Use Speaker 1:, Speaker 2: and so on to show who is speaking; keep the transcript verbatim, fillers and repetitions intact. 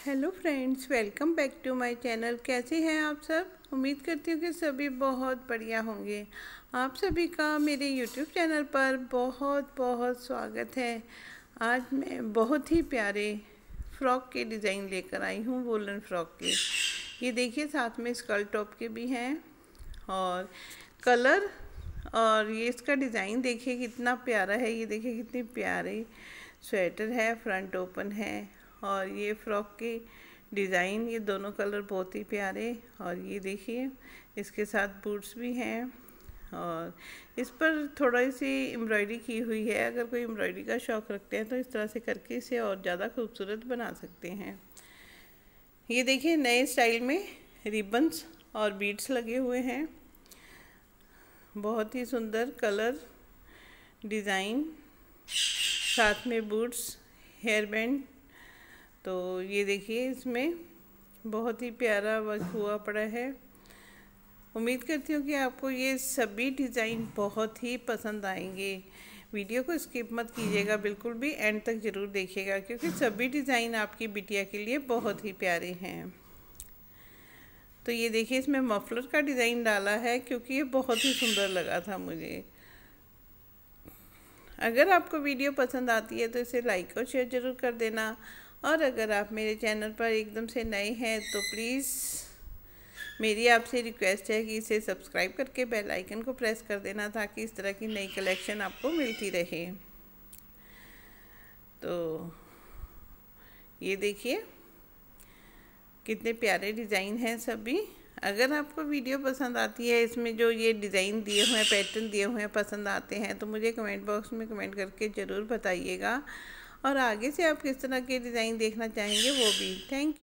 Speaker 1: Hello friends, welcome back to my channel. कैसे हैं आप सब? उम्मीद करती हूँ कि सभी बहुत बढ़िया होंगे। आप सभी का मेरे यूट्यूब चैनल पर बहुत बहुत स्वागत है। आज मैं बहुत ही प्यारे फ्रॉक के डिज़ाइन लेकर आई हूँ, वूलन फ्रॉक के। ये देखिए, साथ में स्कर्ट टॉप के भी हैं और कलर, और ये इसका डिज़ाइन देखिए कितना प्यारा है। ये देखिए कितनी प्यारी स्वेटर है, फ्रंट ओपन है। और ये फ्रॉक के डिज़ाइन, ये दोनों कलर बहुत ही प्यारे। और ये देखिए इसके साथ बूट्स भी हैं और इस पर थोड़ी सी एम्ब्रॉयडरी की हुई है। अगर कोई एम्ब्रॉयडरी का शौक़ रखते हैं तो इस तरह से करके इसे और ज़्यादा खूबसूरत बना सकते हैं। ये देखिए नए स्टाइल में रिबन्स और बीड्स लगे हुए हैं। बहुत ही सुंदर कलर, डिज़ाइन, साथ में बूट्स, हेयर बैंड। तो ये देखिए इसमें बहुत ही प्यारा वर्क हुआ पड़ा है। उम्मीद करती हूँ कि आपको ये सभी डिज़ाइन बहुत ही पसंद आएंगे। वीडियो को स्किप मत कीजिएगा, बिल्कुल भी एंड तक ज़रूर देखिएगा, क्योंकि सभी डिज़ाइन आपकी बिटिया के लिए बहुत ही प्यारे हैं। तो ये देखिए इसमें मफलर का डिज़ाइन डाला है, क्योंकि ये बहुत ही सुंदर लगा था मुझे। अगर आपको वीडियो पसंद आती है तो इसे लाइक और शेयर ज़रूर कर देना। और अगर आप मेरे चैनल पर एकदम से नए हैं तो प्लीज़ मेरी आपसे रिक्वेस्ट है कि इसे सब्सक्राइब करके बेल आइकन को प्रेस कर देना, ताकि इस तरह की नई कलेक्शन आपको मिलती रहे। तो ये देखिए कितने प्यारे डिज़ाइन हैं सभी। अगर आपको वीडियो पसंद आती है, इसमें जो ये डिज़ाइन दिए हुए हैं, पैटर्न दिए हुए हैं, पसंद आते हैं तो मुझे कमेंट बॉक्स में कमेंट करके ज़रूर बताइएगा। और आगे से आप किस तरह के डिज़ाइन देखना चाहेंगे वो भी। Thank you.